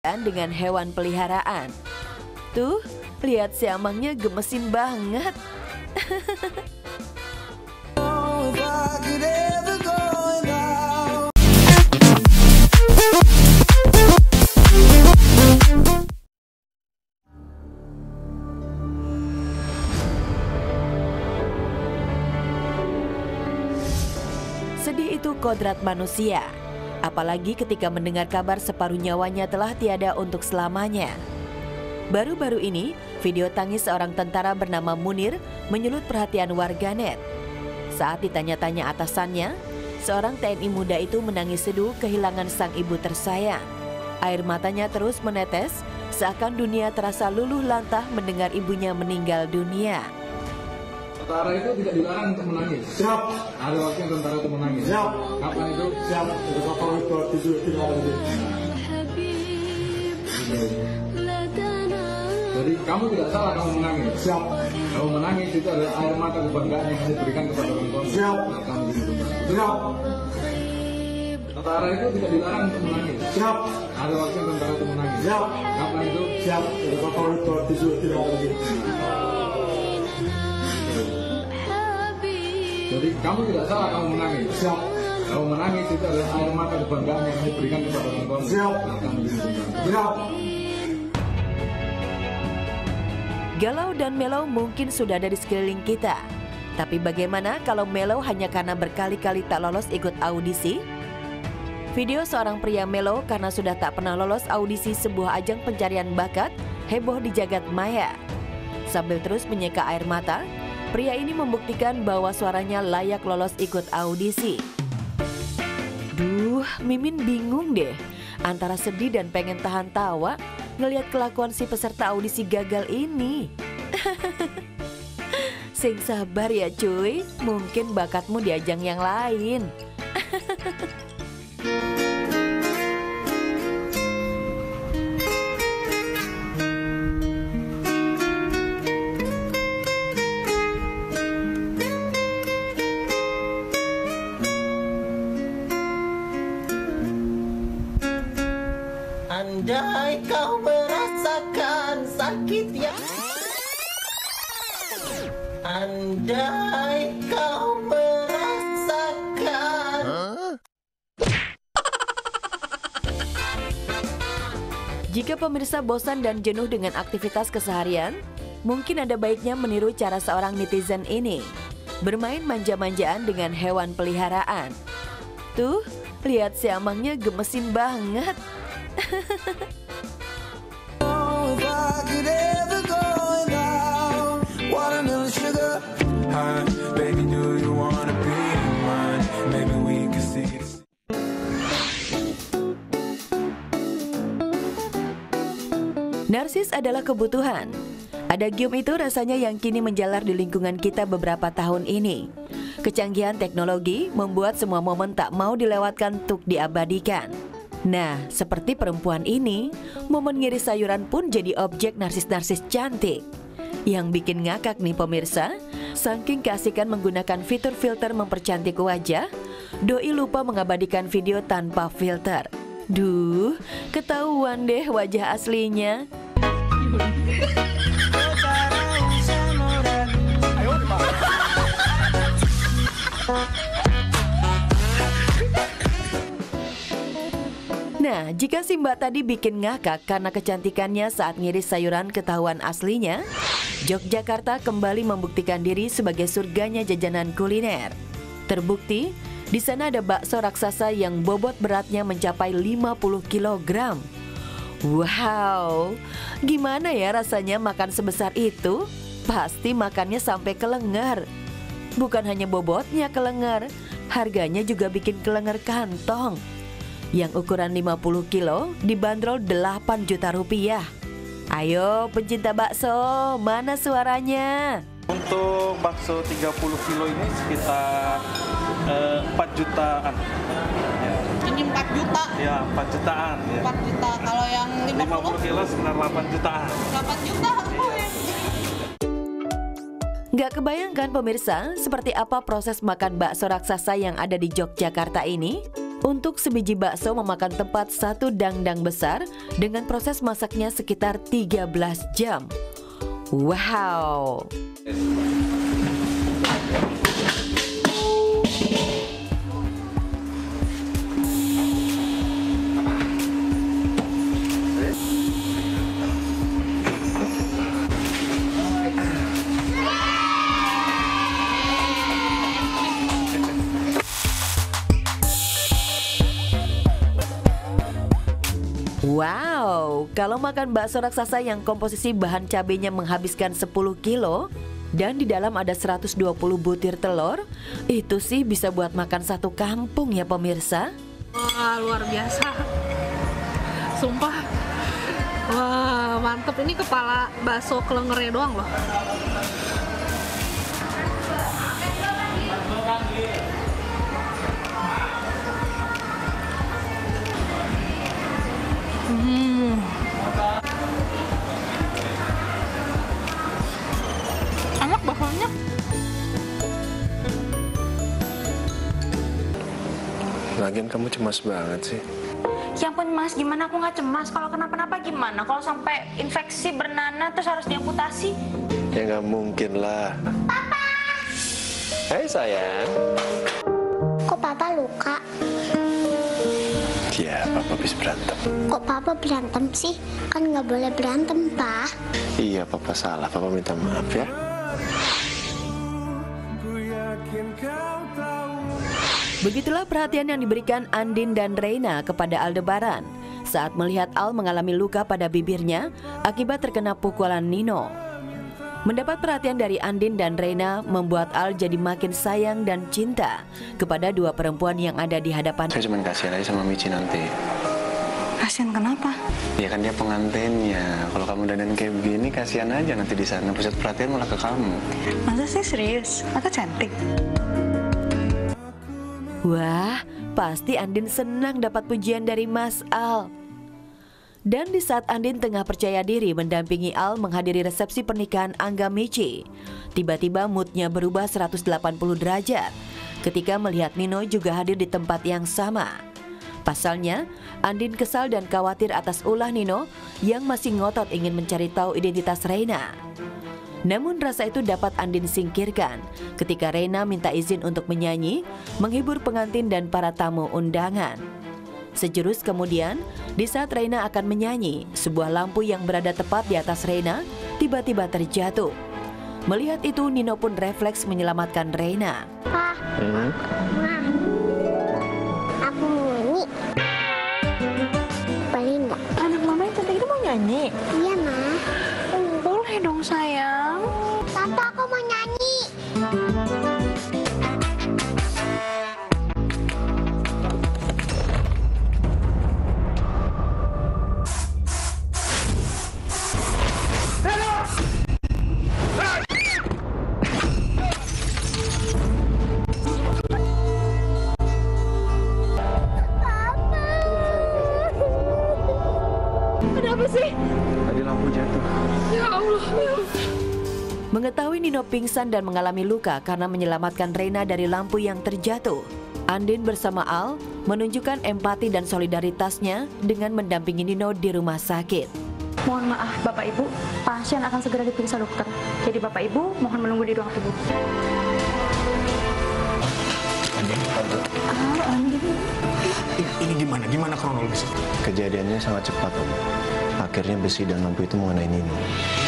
dengan hewan peliharaan. Tuh, lihat si Amangnya gemesin banget. Sedih itu kodrat manusia, apalagi ketika mendengar kabar separuh nyawanya telah tiada untuk selamanya. Baru-baru ini, video tangis seorang tentara bernama Munir menyulut perhatian warganet. Saat ditanya-tanya atasannya, seorang TNI muda itu menangis seduh kehilangan sang ibu tersayang. Air matanya terus menetes, seakan dunia terasa luluh lantah mendengar ibunya meninggal dunia. Tentara itu tidak dilarang untuk menangis. Siap. Ada waktunya tentara itu menangis. Siap. Kapan itu? Siap. Kapan itu? Tidak ada itu. Jadi kamu tidak salah kamu menangis. Siap. Kamu menangis itu adalah air mata kebanggaan yang diberikan kepada orang tua. Siap. Siap. Tentara itu tidak dilarang untuk menangis. Siap. Ada waktunya tentara itu menangis. Siap. Kapan itu? Siap. Kapan itu? Tidak ada itu. Jadi kamu tidak salah kamu menangis. Siap. Kamu menangis itu adalah air mata kebanggaan yang diberikan kepada orang tua. Siap. Siap. Galau dan melau mungkin sudah ada di sekeliling kita. Tapi bagaimana kalau melau hanya karena berkali-kali tak lolos ikut audisi? Video seorang pria melau karena sudah tak pernah lolos audisi sebuah ajang pencarian bakat heboh di jagat maya. Sambil terus menyeka air mata, pria ini membuktikan bahwa suaranya layak lolos ikut audisi. Duh, Mimin bingung deh antara sedih dan pengen tahan tawa ngelihat kelakuan si peserta audisi gagal ini. Sing sabar ya cuy, mungkin bakatmu di ajang yang lain. Andai kau merasakan sakit yang andai kau merasakan Jika pemirsa bosan dan jenuh dengan aktivitas keseharian, mungkin ada baiknya meniru cara seorang netizen ini, bermain manja-manjaan dengan hewan peliharaan. Tuh, lihat si Amangnya gemesin banget. Narsis adalah kebutuhan. Ada gium itu rasanya yang kini menjalar di lingkungan kita beberapa tahun ini. Kecanggihan teknologi membuat semua momen tak mau dilewatkan untuk diabadikan. Nah, seperti perempuan ini, momen ngiris sayuran pun jadi objek narsis-narsis cantik. Yang bikin ngakak nih pemirsa, saking keasikan menggunakan fitur filter mempercantik wajah, doi lupa mengabadikan video tanpa filter. Duh, ketahuan deh wajah aslinya. Nah, jika si mbak tadi bikin ngakak karena kecantikannya saat ngiris sayuran ketahuan aslinya, Yogyakarta kembali membuktikan diri sebagai surganya jajanan kuliner. Terbukti, di sana ada bakso raksasa yang bobot beratnya mencapai 50 kg. Wow, gimana ya rasanya makan sebesar itu? Pasti makannya sampai kelengar. Bukan hanya bobotnya kelengar, harganya juga bikin kelengar kantong. Yang ukuran 50 kilo dibanderol 8 juta rupiah. Ayo pencinta bakso, mana suaranya? Untuk bakso 30 kilo ini sekitar 4 jutaan. Ini 4 juta? Ya, 4 jutaan. Ya. 4 juta, kalau yang 50 kilo sekitar 8 jutaan. 8 juta? Nggak kebayangkan pemirsa, seperti apa proses makan bakso raksasa yang ada di Yogyakarta ini? Untuk sebiji bakso memakan tempat 1 dangdang besar dengan proses masaknya sekitar 13 jam. Wow! Wow, kalau makan bakso raksasa yang komposisi bahan cabenya menghabiskan 10 kilo dan di dalam ada 120 butir telur, itu sih bisa buat makan satu kampung ya pemirsa. Wah, luar biasa. Sumpah. Wah, mantep. Ini kepala bakso kelengernya doang loh. Enak baksonya. Lagian kamu cemas banget sih. Ya ampun mas, gimana aku nggak cemas? Kalau kenapa-napa gimana? Kalau sampai infeksi bernanah terus harus diamputasi? Ya nggak mungkin lah. Papa! Hai sayang. Kok papa luka? Ya, papa habis berantem. Kok papa berantem sih? Kan nggak boleh berantem, Pak. Iya, papa salah. Papa minta maaf ya. Begitulah perhatian yang diberikan Andin dan Reina kepada Aldebaran saat melihat Al mengalami luka pada bibirnya akibat terkena pukulan Nino. Mendapat perhatian dari Andin dan Reina membuat Al jadi makin sayang dan cinta kepada dua perempuan yang ada di hadapan. Saya cuma kasihan aja sama Michi nanti. Kasian kenapa? Ya kan dia pengantinnya. Kalau kamu dandan kayak begini, kasihan aja nanti di sana pusat perhatian malah ke kamu. Masa sih serius? Aku cantik. Wah, pasti Andin senang dapat pujian dari Mas Al. Dan di saat Andin tengah percaya diri mendampingi Al menghadiri resepsi pernikahan Angga Michi, tiba-tiba moodnya berubah 180 derajat ketika melihat Nino juga hadir di tempat yang sama. Pasalnya, Andin kesal dan khawatir atas ulah Nino yang masih ngotot ingin mencari tahu identitas Reina. Namun rasa itu dapat Andin singkirkan ketika Reina minta izin untuk menyanyi, menghibur pengantin dan para tamu undangan. Sejurus kemudian, di saat Reina akan menyanyi, sebuah lampu yang berada tepat di atas Reina tiba-tiba terjatuh. Melihat itu, Nino pun refleks menyelamatkan Reina. Pak, Ma, aku mau nyanyi. Boleh nggak? Anak mama yang cantik itu mau nyanyi? Iya, Ma. Boleh dong sayang. Tante, aku mau nyanyi. Kenapa sih? Tadi lampu jatuh. Ya Allah. Mengetahui Nino pingsan dan mengalami luka karena menyelamatkan Reina dari lampu yang terjatuh, Andin bersama Al menunjukkan empati dan solidaritasnya dengan mendampingi Nino di rumah sakit. Mohon maaf Bapak Ibu, pasien akan segera diperiksa dokter. Jadi Bapak Ibu mohon menunggu di ruang tunggu. Ini gimana kronologisnya? Kejadiannya sangat cepat, Om. Akhirnya besi dan lampu itu mengenai Nino.